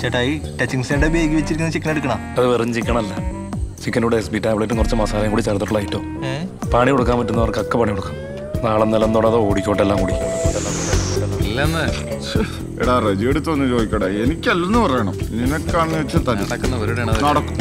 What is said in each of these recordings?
ചേട്ടായി touching centre bag വെച്ചിരിക്കുന്ന chicken എടുക്കണം. അത് വെറും ചിക്കൻ അല്ല, ചിക്കനോട് SB ടാബ്ലറ്റും കുറച്ച് മസാലയും കൂടി ചേർത്തിട്ടുള്ള ഐറ്റം. പണി കൊടുക്കാൻ പറ്റുന്നവർക്കൊക്കെ പണി കൊടുക്കാം. നാളെ നിലം തൊടാതെ ഓടിക്കോട്ടെല്ലാം കൂടി. എടാ റജി എടുത്തൊന്ന് ചോദിക്കടാ, എനിക്കല്ലെന്ന് പറയണം. നിനക്കാണെന്ന് വെച്ചാൽ നടക്കും.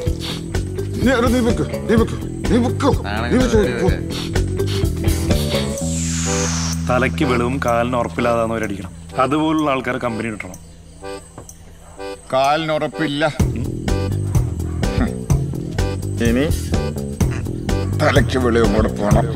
തലയ്ക്ക് വെളിവും കാലിന് ഉറപ്പില്ലാതാന്നവരടിക്കണം. അതുപോലുള്ള ആൾക്കാർ കമ്പനി കിട്ടണം. കാലിന് ഉറപ്പില്ല, ഇനി തലയ്ക്ക് വെളിവും കൂടെ പോണം.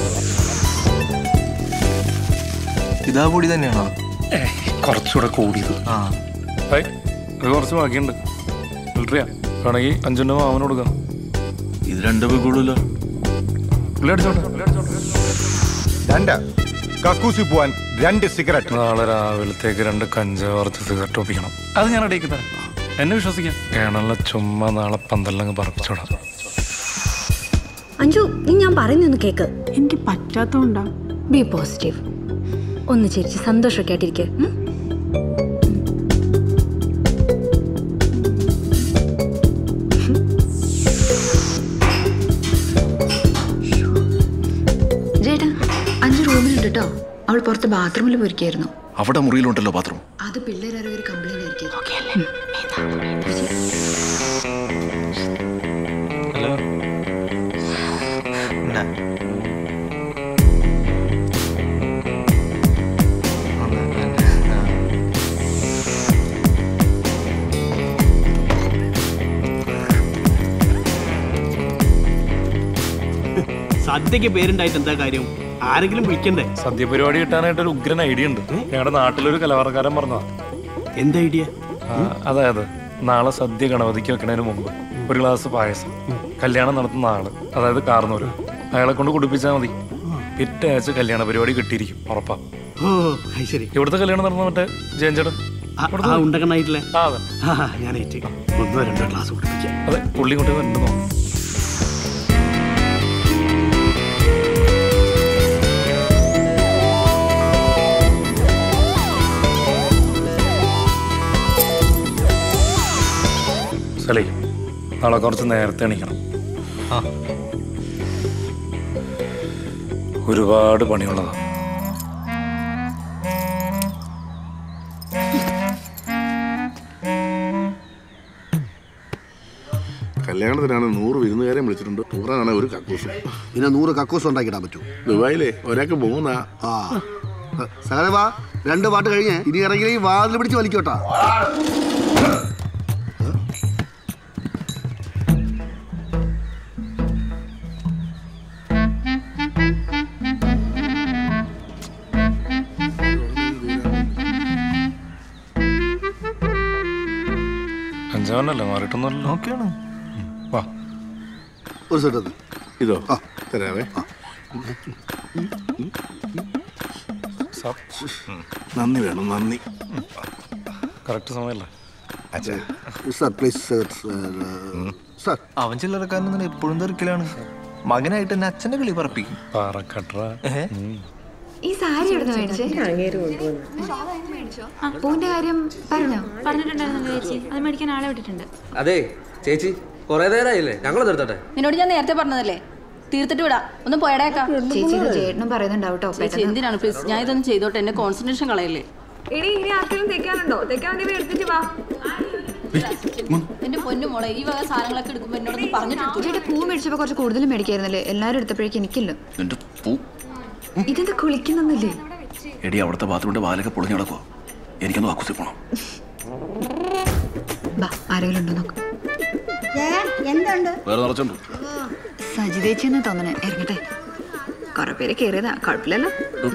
ഇതാ കൂടി തന്നെയാണോ? കുറച്ചുകൂടെ കൂടിയത്. അത് കുറച്ച് ബാക്കിയുണ്ട്. ഫിൽട്ടറിയാ വേണമെങ്കിൽ 5 രൂപ മാമന് കൊടുക്കാം. ഇത് 2 പേക്കുള്ളൂല്ലോ. കക്കൂസി പോവാൻ 2 സിഗരറ്റ്. നാളെ രാവിലത്തേക്ക് 2 കഞ്ചാവ് വറുത്ത് സിഗരറ്റ് ഒപ്പിക്കണം. അത് ഞാൻ ഇടയ്ക്ക് തരാം, എന്നെ വിശ്വസിക്കാം. കേണല്ല ചുമ്മാ നാളെ പന്തലങ്ങ് പറപ്പിച്ചോടാം. അഞ്ജു, നീ ഞാൻ പറയുന്നൊന്ന് കേക്ക്. എനിക്ക് പറ്റാത്തോണ്ടാ. B positive. ഒന്ന് ചിരിച്ച് സന്തോഷമൊക്കെ ആയിട്ടിരിക്കെ. ചേട്ടാ, 5 റൂമിലുണ്ട് കേട്ടോ. അവൾ പുറത്ത് ബാത്റൂമിൽ പോയിരിക്കായിരുന്നു. അവിടെ മുറിയിലുണ്ടല്ലോ ബാത്റൂം. അത് പിള്ളേരോ ഒരു കംപ്ലൈന്റ് ആയിരിക്കും. ഹലോ. സദ്യക്ക് പേരുണ്ടായിട്ട് എന്താ കാര്യം? ആരെങ്കിലും വിളിക്കണ്ടേ? സദ്യ പരിപാടി കിട്ടാനായിട്ടൊരു ഉഗ്രൻ ഐഡിയ ഉണ്ട്. ഞങ്ങളുടെ നാട്ടിലൊരു കലാകാരൻ പറഞ്ഞതാ. എന്താ ഐഡിയ? അതായത് നാളെ സദ്യ ഗണപതിക്ക് വെക്കണതിന് മുമ്പ് ഒരു ഗ്ലാസ് പായസം കല്യാണം നടത്തുന്ന ആള്, അതായത് കാർന്നൂര്, അയാളെ കൊണ്ട് കുടിപ്പിച്ചാൽ മതി. പിറ്റേ ആഴ്ച കല്യാണ പരിപാടി കിട്ടിയിരിക്കും, ഉറപ്പാ. ഓ ശരി. ഇവിടുത്തെ കല്യാണം നടന്ന മറ്റേ ജയൻചേട്ടൻ ഉണ്ടക്കണായിട്ടില്ലേ? അതെ, ഞാൻ 1-2 ഗ്ലാസ് കുടിപ്പിക്കാം. അതെ, പുള്ളി കൊണ്ട് വരണ്ടെന്ന് തോന്നുന്നു. സലേ, നാളെ കുറച്ച് നേരത്തെ എണീക്കണം. ഒരുപാട് പണിയുള്ളതാ. കല്യാണത്തിനാണ് 100 വിരുന്നുകാരെ വിളിച്ചിട്ടുണ്ട്. ടൂറാണ് ഒരു കക്കൂസും. പിന്നെ 100 കക്കൂസ് ഉണ്ടാക്കിയിടാൻ പറ്റൂ. ദുബായിലെ ഒരാൾക്ക് 3. സകലവാ 2 പാട്ട് കഴിഞ്ഞ് ഇനി ഇറങ്ങി ഈ വാതിൽ പിടിച്ച് വലിക്കോട്ടാ. അഞ്ചാവനല്ലേ, മാറിയിട്ടൊന്നുമല്ലോ. ഓക്കെയാണ്. വാ, ഒരു സെറ്റ് ഇതോ തരാവേ. നന്ദി വേണം, നന്ദി. കറക്റ്റ് സമയമല്ലേ? അവൻ ചില്ലറക്കാരനൊന്നും എപ്പോഴും തെറിക്കലാണ്. മകനായിട്ട് തന്നെ അച്ഛന്റെ കളി പറപ്പിക്കും. ഈ സാരി എവിടെ മേടിച്ചേ? പൂവിന്റെ കാര്യം പറഞ്ഞിട്ടുണ്ടായിരുന്നു ചേച്ചി. അത് മേടിക്കാൻ ആളെ വിട്ടിട്ടുണ്ട്. അതെ ചേച്ചി, കൊറേ നേരമായില്ലേ, ഞങ്ങൾ നിർത്തട്ടെ. നിന്നോട് ഞാൻ നേരത്തെ പറഞ്ഞതല്ലേ, തീർത്തിട്ട് വിടാം. ഒന്നും പോയടേക്കാം. ചേച്ചി ചേട്ടനും പറയുന്നുണ്ടാവും കേട്ടോ. ചേച്ചി എന്തിനാണ് പ്ലീസ്, ഞാൻ ഇതൊന്നും ചെയ്തോട്ടെ, എന്റെ കോൺസെൻട്രേഷൻ കളയല്ലേ. ഇനി ആർക്കെങ്കിലും തെക്കാനുണ്ടോ? തെക്കാൻ എടുത്തിട്ട് വാ. എന്റെ പൊന്നു മോളെ, ഈ വക സാധനങ്ങളൊക്കെ എടുക്കുമ്പോ എന്നോടൊന്ന് പറഞ്ഞിട്ട്. ചേട്ടാ, പൂ മേടിച്ചപ്പോ കുറച്ച് കൂടുതൽ മേടിക്കായിരുന്നല്ലേ? എല്ലാരും എടുത്തപ്പോഴേക്കും എനിക്കില്ല. ഇതെന്താ കുളിക്കുന്നൊന്നുമില്ലേ? എടി, അവിടുത്തെ ബാത്റൂമിന്റെ വാലൊക്കെ പൊളിഞ്ഞു കിടക്കുവോ? എനിക്കൊന്ന് കക്കൂസി പോണം. ആരെങ്കിലും ഉണ്ടോ നോക്ക്. വേറെ നിറച്ചുണ്ട്. സജിതേച്ചിന്ന് തോന്നണേ. ഇറങ്ങട്ടെ, കുറെ പേര് കേറിയതാ, കുഴപ്പമില്ലല്ലോ.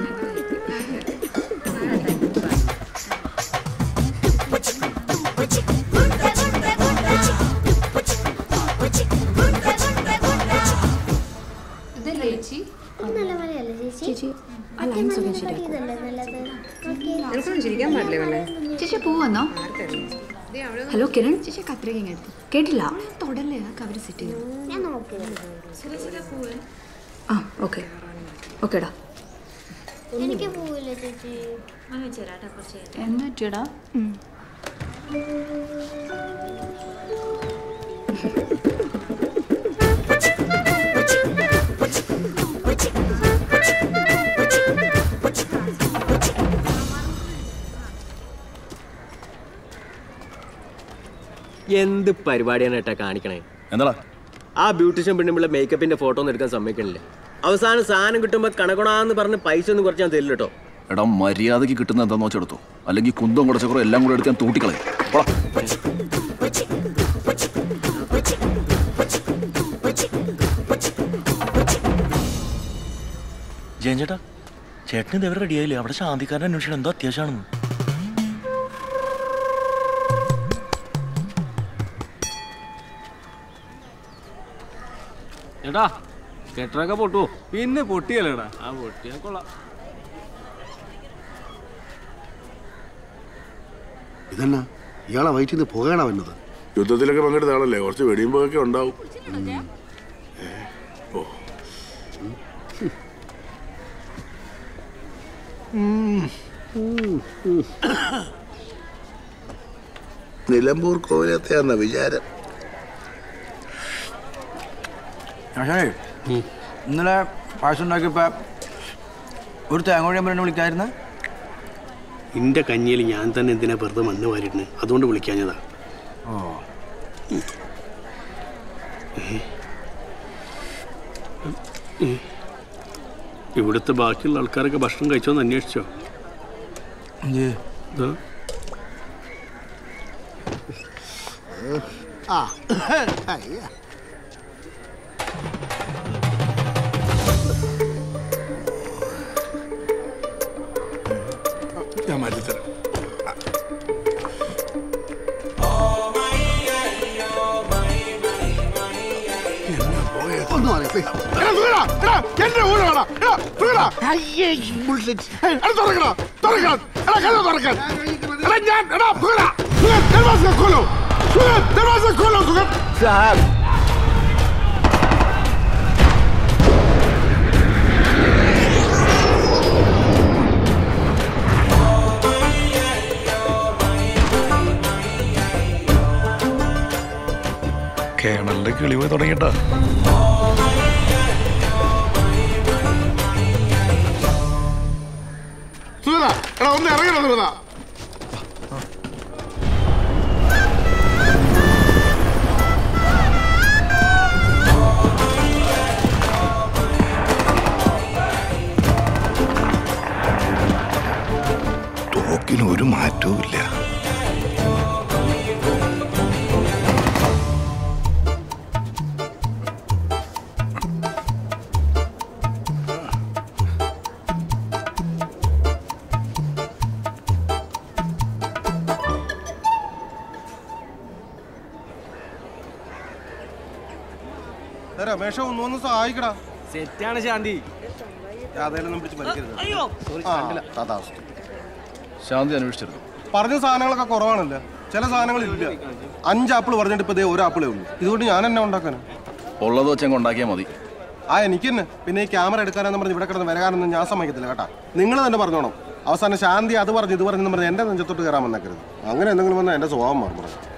ചേച്ചി പൂ വന്നോ? ഹലോ കിരൺ, ചേച്ചി കത്രിക എടുത്തു. കേട്ടില്ല, തൊടല്ലേ, കവർ സെറ്റ് ചെയ്തു. ആ ഓക്കെ ഓക്കേടാ. എന്ന് പറ്റിയടാ. എന്ത് പരിപാടിയാണ് ഏട്ടാ കാണിക്കണേ? എന്താ ആ ബ്യൂട്ടീഷ്യൻ പെണ്ണുമ്പിള്ള മേക്കപ്പിന്റെ ഫോട്ടോ ഒന്നും എടുക്കാൻ സമ്മതിക്കണില്ല. അവസാനം സാധനം കിട്ടുമ്പോ കണക്കണാന്ന് പറഞ്ഞ് പൈസ ഒന്നും കുറച്ച് ഞാൻ തരില്ല കേട്ടോ. എടാ മര്യാദക്ക് കിട്ടുന്ന എന്താന്ന് വെച്ചെടുത്തോ, അല്ലെങ്കിൽ കുന്തം കുറച്ചക്കുറോ എല്ലാം കൂടെ എടുത്ത് ഞാൻ തൂട്ടിക്കളയും. ജയൻ ചേട്ടാ, ചേട്ടന് ഇതെവിടെ റെഡിയായില്ലേ? അവിടെ ശാന്തിക്കാരൻ അന്വേഷിക്കണം, എന്തോ അത്യാവശ്യമാണെന്ന്. ചേട്ടാ കെട്ടറൊക്കെ പൊട്ടുവോ? പിന്നെ പൊട്ടിയല്ലേടാ, ആ പൊട്ടിയാ കൊള്ളാം. ഇതെന്നാ ഇയാളെ വയറ്റിൽ നിന്ന് പുകയാണോ വന്നത്? യുദ്ധത്തിലൊക്കെ പങ്കെടുത്ത ആളല്ലേ, കുറച്ച് വെടിയുമ്പോഴൊക്കെ ഉണ്ടാവും. നിലമ്പൂർ കോവിലത്തെയാന്ന വിചാരം. ഇന്നലെ പായസം ഉണ്ടാക്കിയപ്പോ ഒരു തേങ്ങോഴിയാൻ പറഞ്ഞ വിളിക്കായിരുന്ന എന്റെ കഞ്ഞിയിൽ ഞാൻ തന്നെ എന്തിനാ വെറുതെ മണ്ണ് വാരിട്ടുണ്ട്, അതുകൊണ്ട് വിളിക്കാഞ്ഞതാ. ഇവിടുത്തെ ബാക്കിയുള്ള ആൾക്കാരൊക്കെ ഭക്ഷണം കഴിച്ചോന്ന് അന്വേഷിച്ചോ? ഞാൻ മാറ്റിത്തരാം. കേണലിന്റെ കിളി പോയി തുടങ്ങിട്ടാ. ഒന്ന് ഇറങ്ങണം സുഗത. തോക്കിന് ഒരു മാറ്റവും ഇല്ല. രമേശോ ഒന്നൊന്ന് സഹായിക്കടാ. സെറ്റാണ് ശാന്തി. ശാന്തി അന്വേഷിച്ചിരുന്നു. പറഞ്ഞ സാധനങ്ങളൊക്കെ കുറവാണല്ലോ, ചില സാധനങ്ങളില്ല. 5 ആപ്പിൾ പറഞ്ഞിട്ട് ഇപ്പൊ ഒരു ആപ്പിളേ ഉള്ളൂ. ഇതുകൊണ്ട് ഞാൻ എന്നെ ഉണ്ടാക്കാനാ? ഉള്ളത് വെച്ചങ്ങ് ഉണ്ടാക്കിയാൽ മതി. എനിക്ക് തന്നെ. പിന്നെ ഈ ക്യാമറ എടുക്കാനെന്ന് പറഞ്ഞ് ഇവിടെ കിടന്ന് വരാനൊന്നും ഞാൻ സമ്മതിക്കത്തില്ല കേട്ടാ. നിങ്ങൾ തന്നെ പറഞ്ഞോണം. അവസാനം ശാന്തി അത് പറഞ്ഞു ഇത് പറഞ്ഞെന്ന് പറഞ്ഞ് എന്റെ നെഞ്ചത്തോട്ട് കയറാൻ വന്നേക്കരുത്. അങ്ങനെ എന്തെങ്കിലും വന്നാൽ എന്റെ സ്വഭാവം മാറും.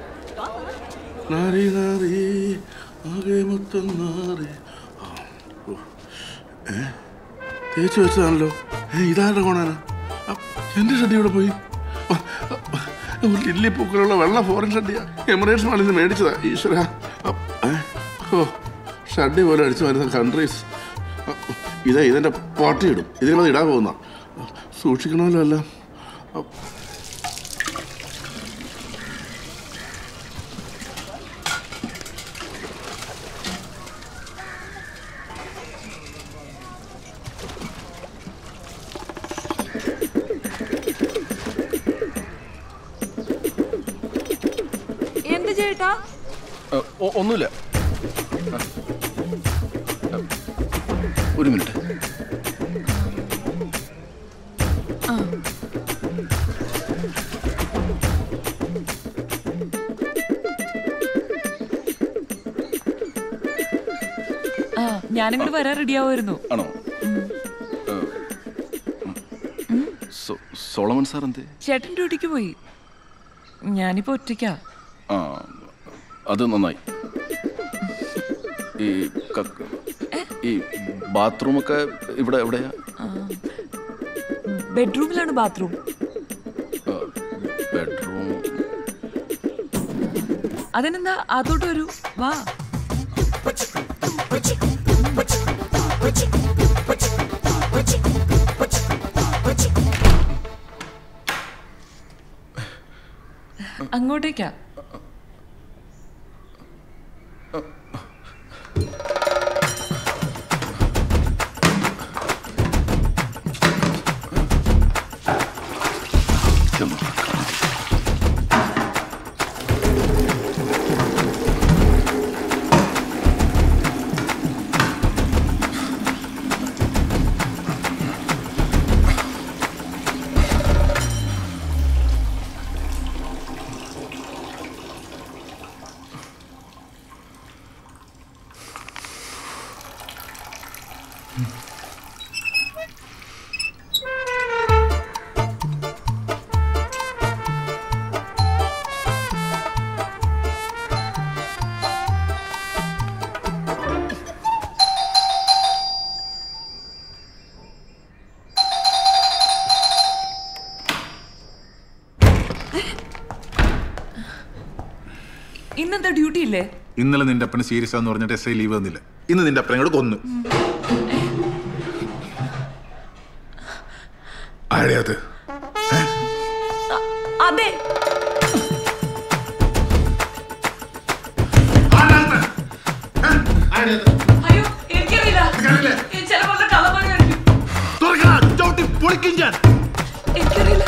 തേച്ച് വെച്ചതാണല്ലോ. ഇതാരുടെ കോണാണ്? എന്റെ ഷഡ്ഡി ഇവിടെ പോയി. ലില്ലിപ്പൂക്കളുള്ള വെള്ള ഫോറിൻ ഷഡ്ഡിയാ. എമിറേറ്റ്സ് മാളിൽ നിന്ന് മേടിച്ചതാ. ഈശ്വര, ഷഡ്ഡി പോലെ അടിച്ചു വരുന്ന കൺട്രീസ്. ഇതെന്റെ പാട്ടിയിടും. ഇതിന് മതി ഇടാൻ പോകുന്ന. സൂക്ഷിക്കണമല്ലോ എല്ലാം. ചേട്ടാ ഒന്നുമില്ല. ഒരു മിനിറ്റ്. ഞാനിങ്ങോട്ട് വരാൻ റെഡിയാവുമായിരുന്നു. ആണോ? സോളമൻ സാർ എന്തേ? ചേട്ടൻ ഡ്യൂട്ടിക്ക് പോയി. ഞാനിപ്പോ ഒറ്റയ്ക്കാ. അത് നന്നായി. ഈ ബാത്റൂമൊക്കെ ഇവിടെ എവിടെയാ? ബെഡ്റൂമിലാണ് ബാത്റൂം. ബെഡ്റൂം. അതിനെന്താ അതോട്ട് വരൂ, വാ. അങ്ങോട്ടേക്കാ. ഇന്നെന്താ ഡ്യൂട്ടി ഇല്ലേ? ഇന്നലെ നിന്റെ അപ്പന് സീരിയസ് ആന്ന് പറഞ്ഞിട്ട് എസ് ഐ ലീവ് തന്നില്ല. ഇന്ന് നിന്റെ അപ്പനെ കൂടെ കൊന്നു. ആരെയത്? അതെ. അയ്യോ എനിക്കറിയില്ല. ചിലപ്പോൾ കള്ളപ്പണിയായിരിക്കും. എനിക്കറിയില്ല.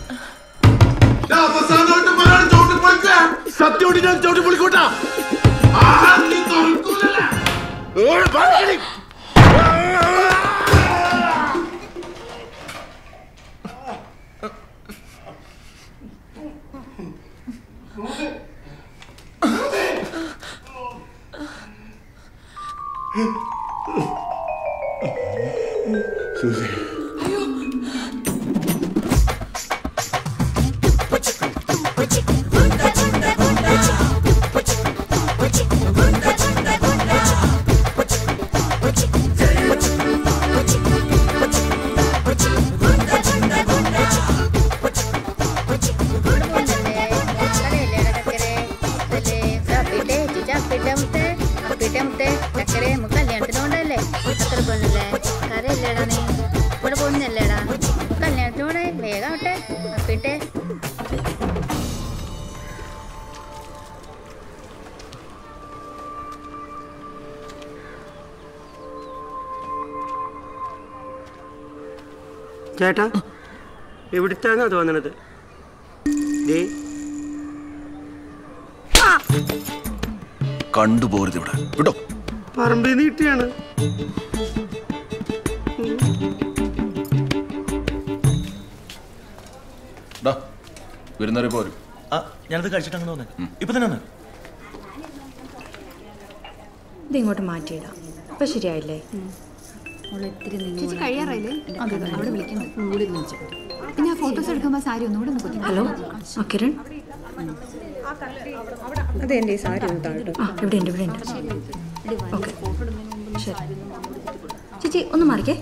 സത്യോടി ഞാൻ ചവിട്ടി പൊളിക്കൂട്ടാ. സൂസി കല്യാണത്തിനോണ്ടല്ലേ അത്ര പൊന്നല്ലേ കരയില്ലേടാ നീ ഇവിടെ പൊന്നല്ലേടാ കല്യാണത്തിനോടെ വേഗം ആവട്ടെ അപ്പിട്ടെ. ചേട്ടാ എവിടുത്താണോ തോന്നണത്? കണ്ടുപോരുത് ഇവിടെ വിട്ടോ. പറമ്പിൽ നിന്ന് കിട്ടിയാണ്. വരുന്നവരെ പോരും. ഞാനത് കഴിച്ചിട്ട് അങ്ങനെ വന്നേ. ഇപ്പൊ തന്നെ വന്നേ. ഇത് ഇങ്ങോട്ട് മാറ്റിയിടാം. അപ്പൊ ശരിയായില്ലേ? ചേച്ചി കഴിയാറായില്ലേ? അവിടെ വിളിക്കണ്ട. പിന്നെ ആ ഫോട്ടോസ് എടുക്കുമ്പോൾ സാരി ഒന്നുകൂടെ ഒന്ന്. ഹലോ കിരൺ. അതെന്റെ സാരി ഒന്ന് താഴെ. ഇവിടെ ഉണ്ട് ഇവിടെ ഉണ്ട്. ഓക്കെ ശരി. ചേച്ചി ഒന്ന് മാറിക്കേ.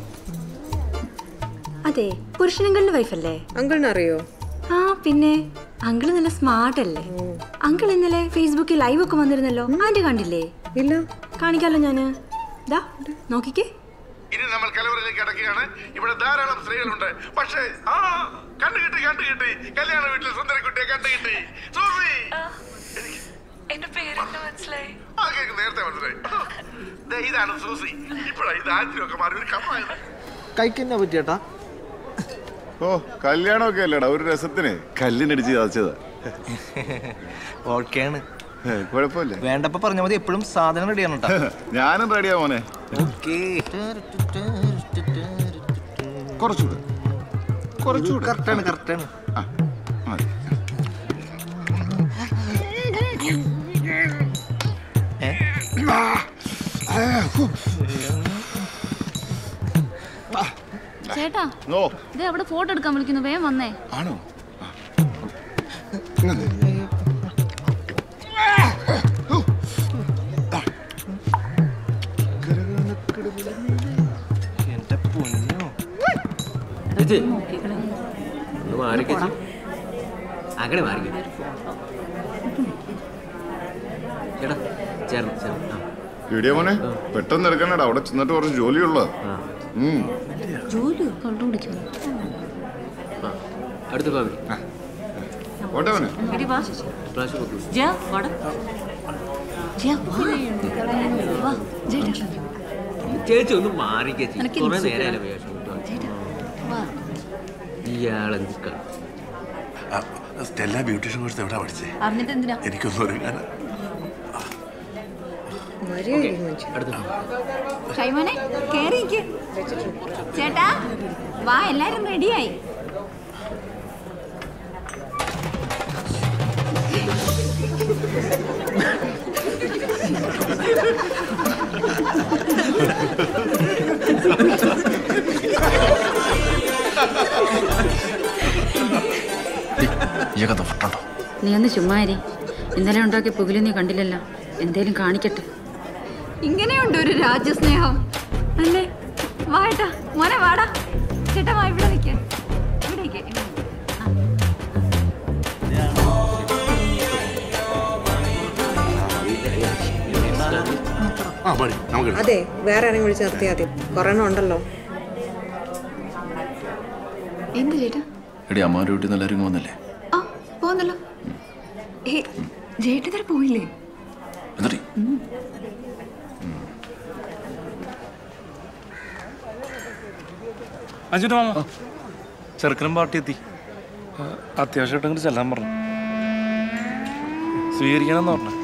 അതെ പുരുഷനങ്കളുടെ വൈഫല്ലേ? അങ്കിളിനെ അറിയോ? ആ പിന്നെ അങ്കിള് നല്ല സ്മാർട്ട് അല്ലേ? അങ്കിൾ ഇന്നലെ ഫേസ്ബുക്കിൽ ലൈവ് ഒക്കെ വന്നിരുന്നല്ലോ. ആന്റി കണ്ടില്ലേ? ഇല്ല. കാണിക്കാലോ ഞാന്. ദാ നോക്കിക്കേ. ഇനി നമ്മൾ കലവറയിലേക്ക് അടക്കുകയാണ്. ഇവിടെ ധാരാളം സ്ത്രീകളുണ്ട്. പക്ഷേ കണ്ടുകിട്ടി കല്യാണ വീട്ടിൽ സുന്ദരക്കുട്ടിയെ കണ്ടുകിട്ടി. സൂസി എന്റെ പേരെന്താ മനസ്സിലായി? നേരത്തെ മനസ്സിലായി. ഇതാണ് സൂസി. ഇപ്പഴാ ഇത് ആദ്യമൊക്കെ മാറി ഒരു കമ്മായത്. കഴിക്കുന്ന പറ്റിയേട്ടാ. ഓ കല്യാണമൊക്കെ അല്ലേടാ ഒരു രസത്തിന് കല്ലിനടിച്ച് ചതച്ചതാ. ഓക്കെയാണ്, കുഴപ്പമില്ല. വേണ്ടപ്പോ പറഞ്ഞാൽ മതി. എപ്പോഴും സാധനം റെഡിയാണ് കേട്ടോ. ഞാനും റെഡിയാ മോനെ. കുറച്ചുകൂടെ കറക്റ്റാണ് കറക്റ്റാണ്. ചേട്ടാ ദേ അവിടെ ഫോട്ടോ എടുക്കാൻ വിളിക്കുന്നു, വേഗം വന്നേ. ആണോ? എന്റെ പൊന്നോ. അങ്ങനെ മാറിക്കും. വീഡിയോ മോനെ പെട്ടെന്ന് എടുക്കണേടാ, അവിടെ ചെന്നിട്ട് കുറച്ച് ജോലിയുള്ള. ജോലിയോ കള്ളു കുടിക്കുന്നു. അടുത്ത ഫാമിലി ഓട്ടെ മോനെ. ചേച്ചി ഒന്ന് മാറിക്കേ, കുറെ നേരം ഇയാളെന്ത് സ്റ്റെല്ല ബ്യൂട്ടീഷ്യൻ കോഴ്സ് എവിടെ പഠിച്ചേ? എനിക്കൊന്നും ഒരുങ്ങാൻ. ഷൈമോനെ കേറിക്ക്. ചേട്ടാ വാ, എല്ലാരും റെഡിയായി. നീ ഒന്ന് ചുമ്മാരി. ഇന്നലെ ഉണ്ടാക്കിയ പുകില് നീ കണ്ടില്ലല്ലോ. എന്തേലും കാണിക്കട്ടെ. ഇങ്ങനെയുണ്ട് ഒരു രാജ്യസ്നേഹം അല്ലേ? വാട്ടാ മോനെ, വാടാ. ചേട്ടാ വാ, ഇവിടെ നിൽക്ക. അതെ, വേറെ ആരെങ്കിലും വിളിച്ച് നിർത്തിയാൽ മതി. കൊറോണ ഉണ്ടല്ലോ. എന്ത് ചേട്ടാ? എടി അമ്മാരുടെ വീട്ടിൽ നിന്ന് എല്ലാവരും വന്നല്ലേ? ആ പോന്നല്ലോ. ചേട്ടൻ പോയില്ലേ? എന്നിട്ട് അഞ്ചിട്ട് മാമ ചെറുക്കനും പാർട്ടി എത്തി. അത്യാവശ്യമായിട്ട് അങ്ങോട്ട് ചെല്ലാൻ പറഞ്ഞു. സ്വീകരിക്കണമെന്ന് പറഞ്ഞു.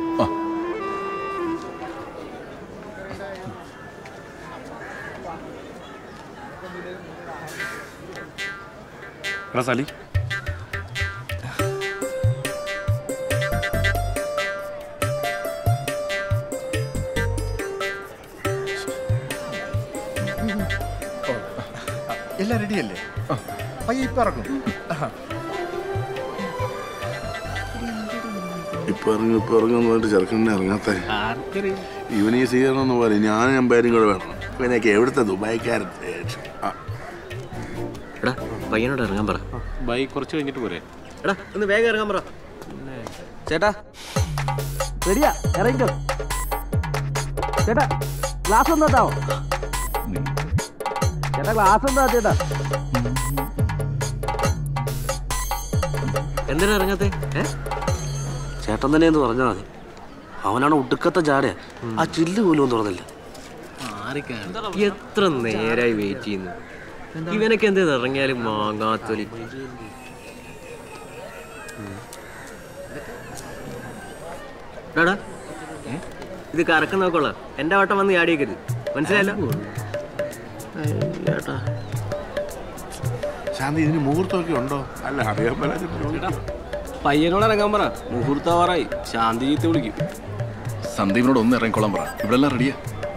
എടാ സലി, എല്ലാം റെഡിയല്ലേ? പയ്യെ ഇപ്പൊ ഇറങ്ങും. ഇപ്പൊ ഇറങ്ങുന്ന പറഞ്ഞിട്ട് ചെറുക്കനെ ഇറങ്ങാത്ത ഇവന് ഈ സ്വീകരണം എന്ന് പോലെ ഞാൻ പേരും കൂടെ വേണം. ഇവനൊക്കെ എവിടുത്തെ ദുബായിക്കാരൻ. എടാ പയ്യനോട് ഇറങ്ങാൻ പറ. ബൈക്ക് കുറച്ച് കഴിഞ്ഞിട്ട് പോരെ? എടാ ഒന്ന് വേഗം ഇറങ്ങാൻ പറ. ചേട്ടാ റെഡിയാ, ഇറങ്ങിക്കോ. ചേട്ടാ ഗ്ലാസ് ഒന്ന് താവോ? ചേട്ടാ ഗ്ലാസ് എന്താ ചേട്ടാ? എന്തിനാ ഇറങ്ങാത്തെ? ചേട്ടൻ തന്നെ എന്ന് പറഞ്ഞാൽ മതി. അവനാണ് ഒടുക്കത്തെ ജാടയാ. ആ ചില്ല് പോലും തുറന്നില്ല. എത്ര നേരായി വെയിറ്റ് ചെയ്യുന്നു. ഇവനൊക്കെ എന്ത് ഇറങ്ങിയാലും മാങ്ങാത്തൊലി. എടാ ഇത് കറക്കം നോക്കോളാം. എന്റെ വട്ടം വന്ന് ചാടിയേക്കരുത്, മനസ്സിലായല്ലോ? ശാന്തി, ഇതിന് മുഹൂർത്തമൊക്കെ ഉണ്ടോ? അല്ല അറിയാൻ പറ്റാ. പയ്യനോട് ഇറങ്ങാൻ പറ. മുഹൂർത്താവാറായി. ശാന്തി ചീത്ത വിളിക്കും. സന്ദീപിനോട് ഒന്ന് ഇറങ്ങിക്കോളാൻ പറ. ഇവിടെ എല്ലാം റെഡിയാ.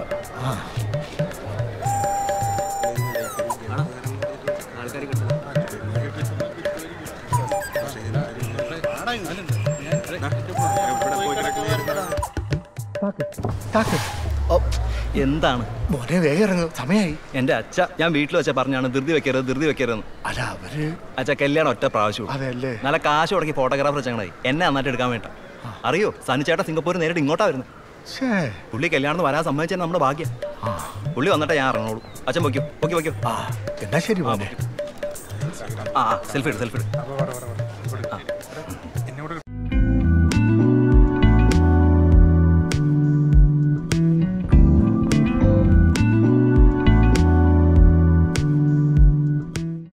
എന്താണ് മോനെ വേഗം ഇറങ്ങും, സമയമായി. എന്റെ അച്ഛ ഞാൻ വീട്ടിൽ വെച്ചാൽ പറഞ്ഞാണ് ധൃതി വെക്കരുത്. അല്ല അവര് അച്ഛ കല്യാണം ഒറ്റ പ്രാവശ്യം. അതെയല്ലേ? നല്ല കാശ് മുടക്കി ഫോട്ടോഗ്രാഫർ ചങ്ങനായി എന്നെ നന്നായിട്ട് എടുക്കാൻ വേണ്ട. അറിയോ, സനിച്ചേട്ടാ സിംഗപ്പൂർ നേരിട്ട് ഇങ്ങോട്ടാ വരുന്നത്. പുള്ളി കല്യാണം വരാൻ സമ്മതിച്ചാൽ നമ്മുടെ ഭാഗ്യം. പുള്ളി വന്നിട്ടേ ഞാൻ ഇറങ്ങുള്ളൂ. അച്ഛൻ പൊയ്ക്കോ. എന്നാ ശരി. സെൽഫി എടു